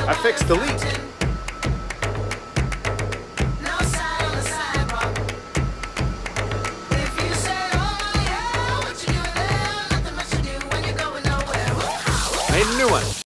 I fixed the leak. Made a new one.